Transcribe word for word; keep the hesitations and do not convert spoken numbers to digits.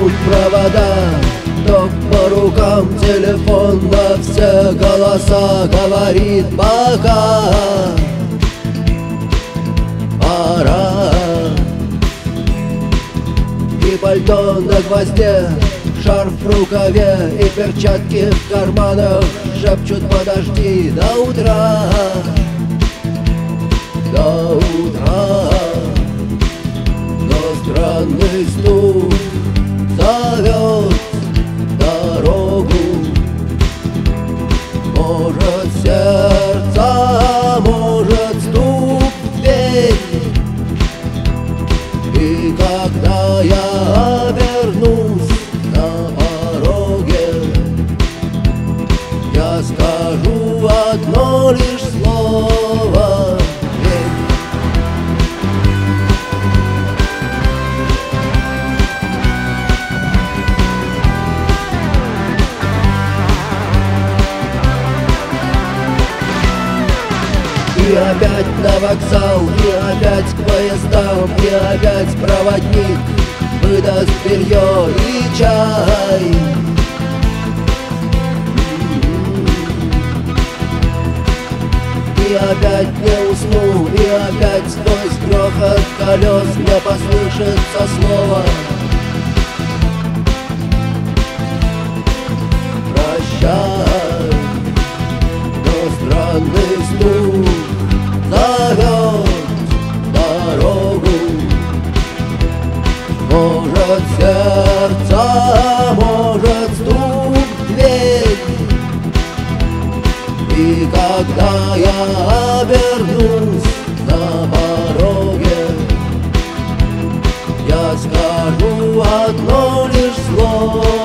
рвут провода, ток по рукам, телефон на все голоса говорит пока. Пора. И пальто на гвозде, шарф в рукаве и перчатки в карманах шепчут: подожди до утра, до утра. Но странный стук зовет дорогу. Может, сердце, может, стук в дверь. И когда я обернусь на пороге, я скажу одно лишь слово: верь. И опять на вокзал, и опять к поездам, и опять проводник выдаст белье и чай. И опять не усну, и опять сквозь грохот колес мне послышится слово: прощай. Но странный стук зовет дорогу. Может, сердце, может, стук в дверь. И когда я обернусь на пороге, я скажу одно лишь слово: